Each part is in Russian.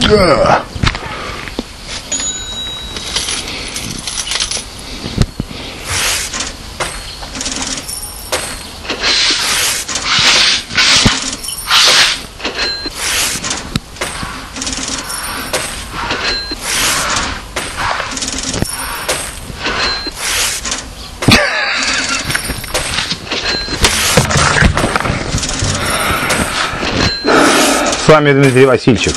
Да. С вами Дмитрий Васильчик.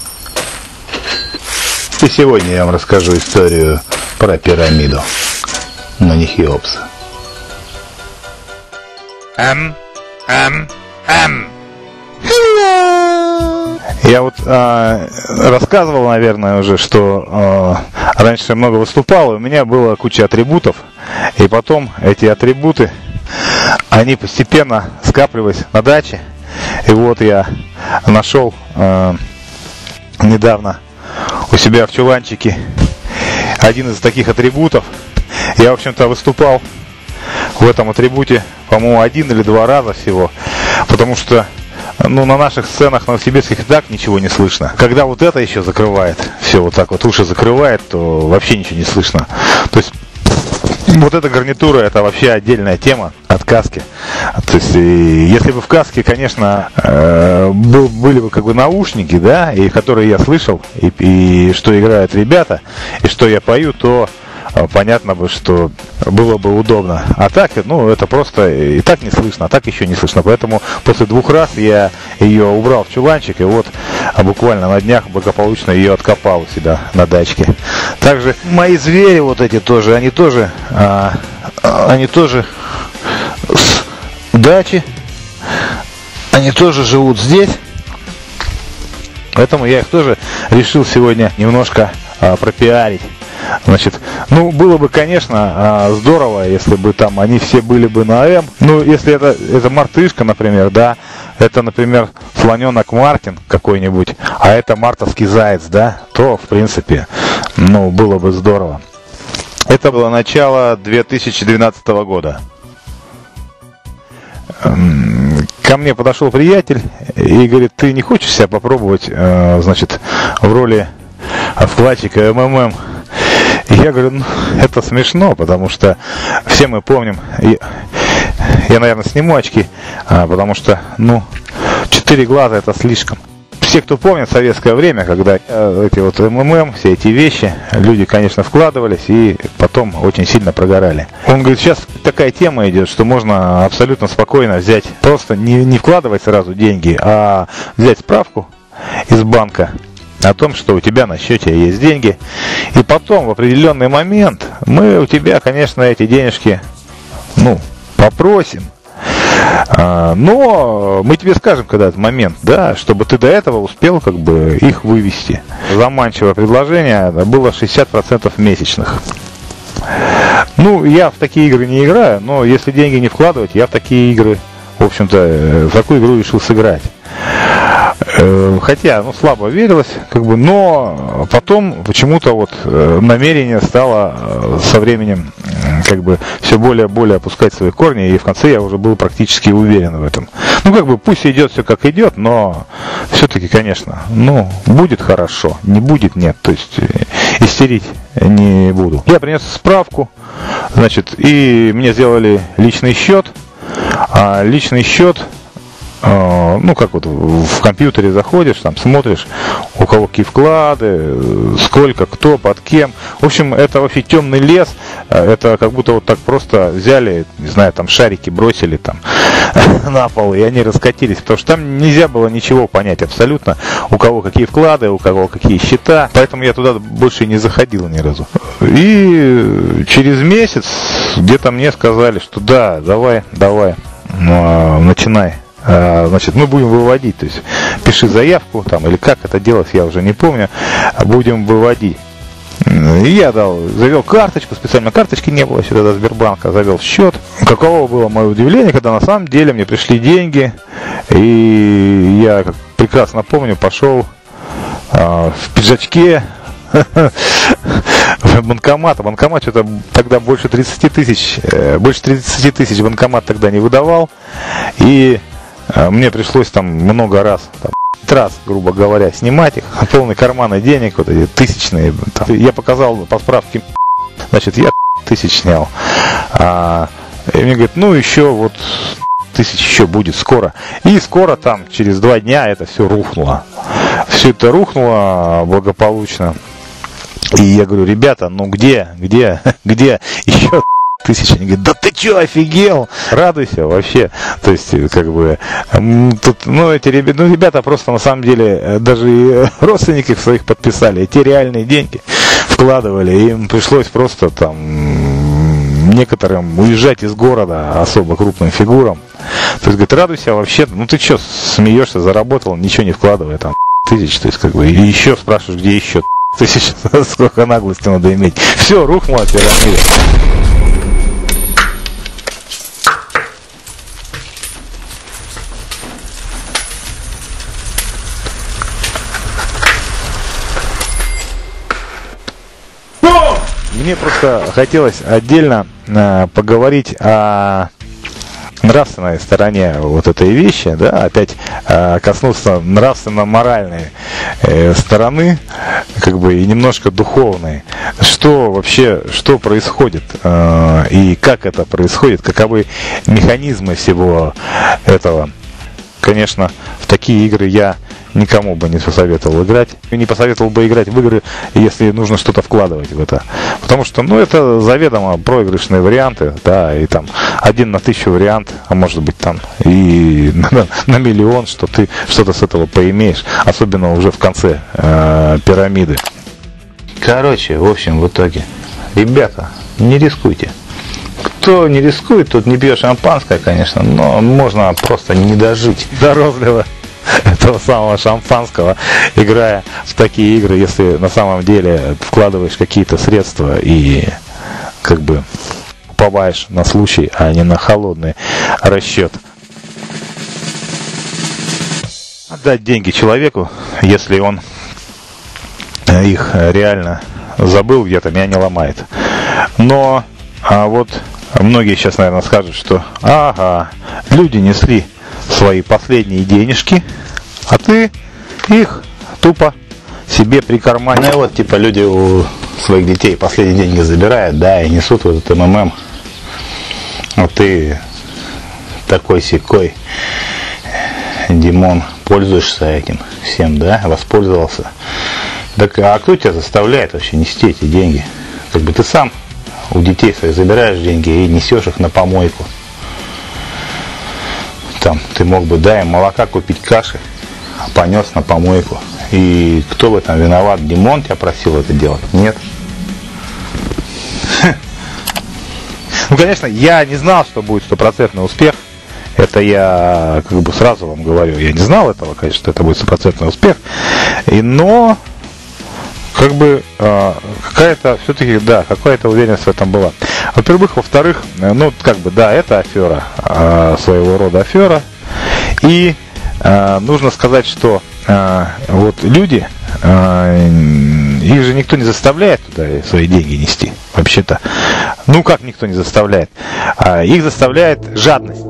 И сегодня я вам расскажу историю про пирамиду на Хеопса. Я вот рассказывал, наверное, уже, что раньше много выступал, и у меня была куча атрибутов, и потом эти атрибуты, они постепенно скапливались на даче. И вот я нашел недавно у себя в чуланчике один из таких атрибутов. Я, в общем-то, выступал в этом атрибуте, по-моему, 1 или 2 раза всего, потому что на наших сценах новосибирских и так ничего не слышно. Когда вот это еще закрывает, все вот так вот уши закрывает, то вообще ничего не слышно. То есть вот эта гарнитура — это вообще отдельная тема от каски. То есть, если бы в каске, конечно, были бы как бы наушники, да, и которые я слышал, и что играют ребята, и что я пою, то понятно бы, что было бы удобно. А так, это просто и так не слышно, а так еще не слышно. Поэтому после 2 раз я ее убрал в чуланчик, и вот буквально на днях благополучно ее откопал у себя на дачке. Также мои звери вот эти тоже, они тоже с дачи, они тоже живут здесь. Поэтому я их тоже решил сегодня немножко пропиарить. Значит, было бы, конечно, здорово, если бы там они все были бы на М. Если это мартышка, например, да, это, например, слоненок Мартин какой-нибудь, а это мартовский заяц, да, то, в принципе, было бы здорово. Это было начало 2012 года. Ко мне подошел приятель и говорит: ты не хочешь себя попробовать, значит, в роли вкладчика МММ? Я говорю, это смешно, потому что все мы помним, я, наверное, сниму очки, потому что, 4 глаза — это слишком. Все, кто помнит советское время, когда эти вот МММ, все эти вещи, люди, конечно, вкладывались и потом очень сильно прогорали. Он говорит, сейчас такая тема идет, что можно абсолютно спокойно взять, просто не вкладывать сразу деньги, а взять справку из банка о том, что у тебя на счете есть деньги, и потом в определенный момент мы у тебя, конечно, эти денежки, попросим, но мы тебе скажем, когда этот момент, да, чтобы ты до этого успел как бы их вывести. Заманчивое предложение было 60% месячных. Я в такие игры не играю, но если деньги не вкладывать, я в такие игры, в общем-то, в такую игру решил сыграть. Хотя, слабо верилось, но потом почему-то намерение стало со временем все более и более опускать свои корни, и в конце я уже был практически уверен в этом. Пусть идет все как идет, но все-таки, конечно, будет хорошо, не будет нет, то есть истерить не буду. Я принес справку, значит, и мне сделали личный счет, в компьютере заходишь, там смотришь, у кого какие вклады, сколько, кто, под кем. В общем, это вообще темный лес. Это как будто вот так просто взяли, не знаю, там шарики бросили там на пол, и они раскатились. Потому что там нельзя было ничего понять абсолютно, у кого какие вклады, у кого какие счета. Поэтому я туда больше не заходил ни разу. И через месяц где-то мне сказали, что да, давай, начинай. Значит, мы будем выводить, то есть пиши заявку там, или как это делать, я уже не помню, будем выводить. И я завел карточку, специально карточки не было еще тогда Сбербанка, завел счет. Каково было мое удивление, когда на самом деле мне пришли деньги, и я, как прекрасно помню, пошел в пиджачке в банкомат. Банкомат что-то тогда больше 30 тысяч банкомат тогда не выдавал, и мне пришлось там много раз 10 раз, грубо говоря, снимать их, полные карманы денег, вот эти тысячные. Там. Я показал по справке, значит, я 1000 снял. И мне говорит, ну еще вот 1000 еще будет скоро. И скоро там, через 2 дня это все рухнуло. Все это рухнуло благополучно. И я говорю, ребята, ну где еще 1000? Они говорят, да ты че, офигел? Радуйся вообще. То есть, как бы, тут, ну, эти ребята просто на самом деле даже и родственников своих подписали. Эти реальные деньги вкладывали. Им пришлось просто там некоторым уезжать из города, особо крупным фигурам. То есть, говорит, радуйся вообще. Ну ты что, смеешься, заработал, ничего не вкладывая там 1000. То есть, как бы, и еще спрашиваешь, где еще 1000, сколько наглости надо иметь. Все, рухнула пирамида. Мне просто хотелось отдельно поговорить о нравственной стороне вот этой вещи, да, опять коснуться нравственно-моральной стороны, как бы, и немножко духовной. Что вообще, что происходит и как это происходит, каковы механизмы всего этого. Конечно, в такие игры я никому бы не посоветовал играть. И не посоветовал бы играть в игры, если нужно что-то вкладывать в это. Потому что, ну, это заведомо проигрышные варианты, да, и там 1 на 1000 вариант, а может быть там и на миллион, что ты что-то с этого поимеешь, особенно уже в конце пирамиды. Короче, в общем, в итоге, ребята, не рискуйте. Кто не рискует, тот не пьет шампанское, конечно, но можно просто не дожить до розлива этого самого шампанского, играя в такие игры, если на самом деле вкладываешь какие-то средства и как бы уповаешь на случай, а не на холодный расчет. Отдать деньги человеку, если он их реально забыл где-то, меня не ломает. Но вот многие сейчас, наверное, скажут, что ага, люди несли свои последние денежки, а ты их тупо себе прикарманил. Ну и вот, типа, люди у своих детей последние деньги забирают, да, и несут в этот МММ. Вот ты такой-сякой, Димон, пользуешься этим всем, да, воспользовался. Так, а кто тебя заставляет вообще нести эти деньги? Как бы ты сам у детей своих забираешь деньги и несешь их на помойку. Там ты мог бы, да, им молока купить, каши, понес на помойку. И кто в этом виноват? Димон тебя просил это делать? Нет. Ну, конечно, я не знал, что будет 100% успех. Это я как бы сразу вам говорю. Я не знал этого, конечно, что это будет 100% успех. Но как бы какая-то все-таки, да, какая-то уверенность в этом была. Во-первых, во-вторых, ну, как бы, да, это афера, своего рода афера. И нужно сказать, что вот люди, их же никто не заставляет туда свои деньги нести, вообще-то. Ну, как никто не заставляет? Их заставляет жадность.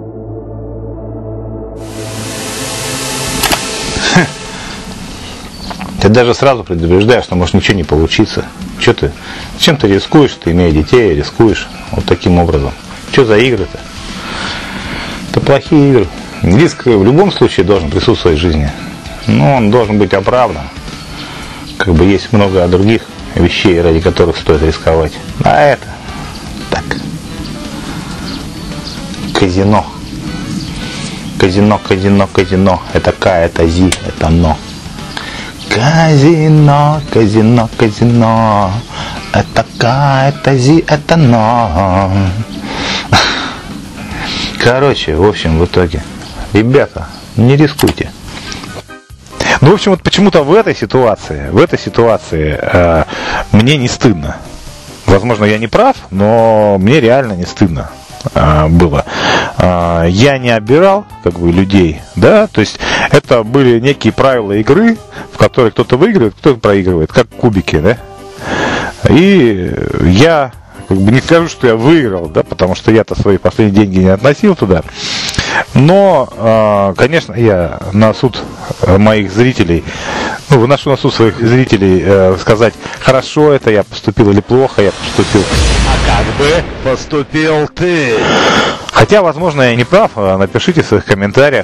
Ты даже сразу предупреждаешь, что может ничего не получиться. Что ты? Чем ты рискуешь? Ты, имея детей, рискуешь вот таким образом. Что за игры-то? Это плохие игры. Риск в любом случае должен присутствовать в жизни. Но он должен быть оправдан. Как бы есть много других вещей, ради которых стоит рисковать. А это так. Казино. Казино, казино, казино. Это К, это Зи, это Но. Казино, казино, казино. Это К, это Зи, это Но. Короче, в общем, в итоге, ребята, не рискуйте. Ну, в общем, вот почему-то в этой ситуации мне не стыдно. Возможно, я не прав, но мне реально не стыдно было. Я не обирал, как бы, людей, да, то есть это были некие правила игры, в которой кто-то выигрывает, кто-то проигрывает, как кубики, да. И я, как бы не скажу, что я выиграл, да, потому что я-то свои последние деньги не относил туда. Но, конечно, я на суд моих зрителей, ну, выношу на суд своих зрителей сказать, хорошо это я поступил или плохо я поступил. А как бы поступил ты? Хотя, возможно, я не прав, напишите в своих комментариях,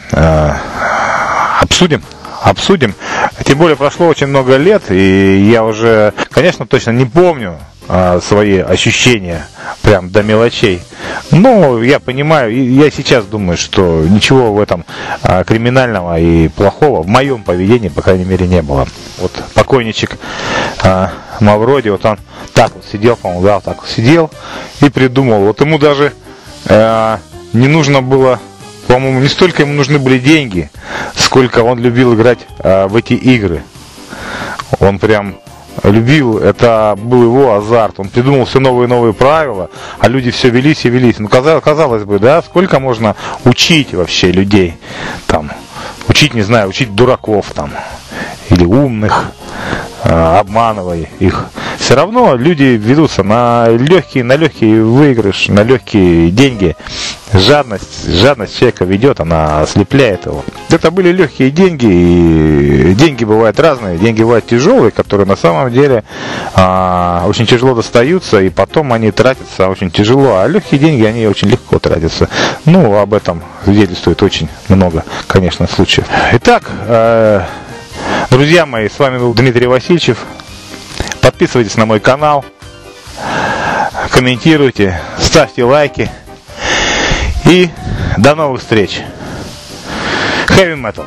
обсудим. Тем более прошло очень много лет, и я уже, конечно, точно не помню свои ощущения прям до мелочей. Но я понимаю, и я сейчас думаю, что ничего в этом криминального и плохого в моем поведении, по крайней мере, не было. Вот покойничек Мавроди, вот он так вот сидел, по-моему, да, так вот сидел и придумал. Вот ему даже не нужно было, по-моему, не столько ему нужны были деньги, сколько он любил играть в эти игры. Он прям любил, это был его азарт. Он придумал все новые и новые правила, а люди все велись и велись. Ну, казалось бы, да, сколько можно учить вообще людей? Там, учить, не знаю, учить дураков там, или умных, обманывая их. Все равно люди ведутся на легкий выигрыш, на легкие деньги. Жадность человека ведет, она ослепляет его. Это были легкие деньги, и деньги бывают разные. Деньги бывают тяжелые, которые на самом деле очень тяжело достаются, и потом они тратятся очень тяжело. А легкие деньги, они очень легко тратятся. Ну, об этом свидетельствует очень много, конечно, случаев. Итак, друзья мои, с вами был Дмитрий Васильчев. Подписывайтесь на мой канал, комментируйте, ставьте лайки. И до новых встреч. Heavy Metal.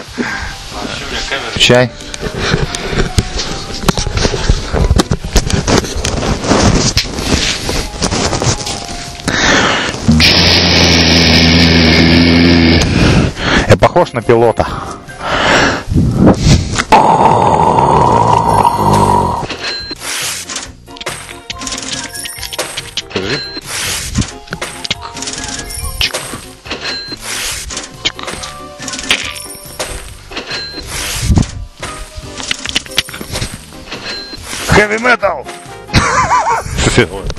Чай. Я похож на пилота. Heavy Metal!